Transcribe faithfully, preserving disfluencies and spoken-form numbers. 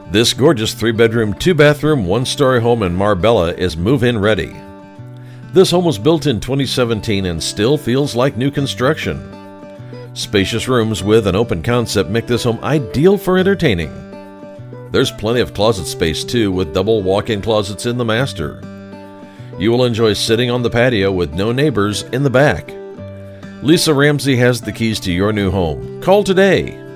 This gorgeous three-bedroom, two-bathroom, one-story home in Marbella is move-in ready. This home was built in twenty seventeen and still feels like new construction. Spacious rooms with an open concept make this home ideal for entertaining. There's plenty of closet space too, with double walk-in closets in the master. You will enjoy sitting on the patio with no neighbors in the back. Lisa Ramsey has the keys to your new home. Call today.